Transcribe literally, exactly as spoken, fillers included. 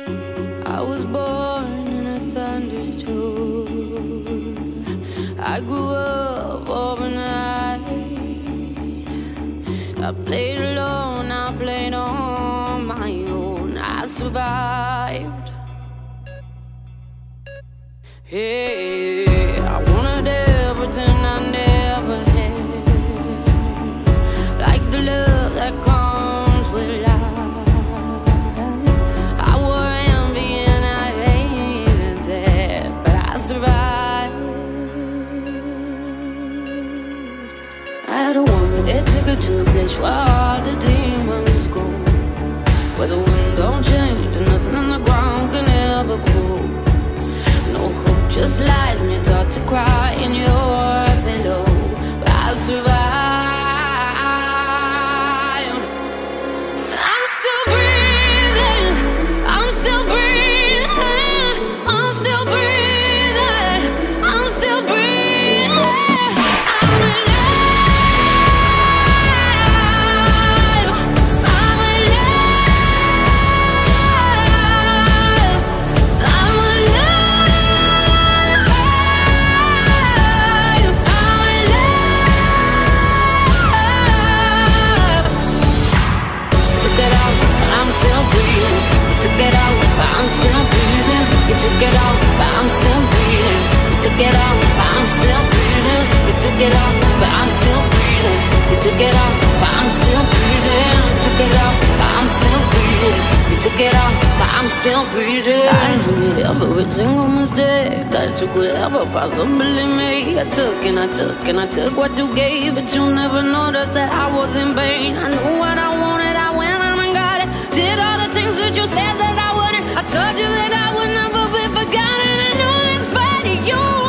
I was born in a thunderstorm. I grew up overnight. I played alone, I played on my own. I survived. Hey, I wanted everything I never had, like the love that comes with life. I wore envy and I hated that, but I survived. I had a woman that took her to a place where all the demons go, where the wind don't change and nothing on the ground can ever grow. No hope, just lies, and you're taught to cry in your pillow. But I survived. I'm still breathing. I'm still breathing. I'm still breathing. I'm still breathing. I'm alive. I'm alive. I'm alive. Took it out, but I'm still breathing. You took it out, but I'm still breathing. You took it out, but I'm still breathing. You took it out, but I'm still breathing. You took it out, but I'm still breathing. You took it out, but I'm still breathing. You took it out, but I'm still breathing. I admit every single mistake that you could ever possibly make. I took and I took and I took what you gave, but you never noticed that I was in pain. I knew what I wanted, I went on and got it. Did all the things that you said that I wouldn't. I told you that I would never be forgotten. I know in spite of you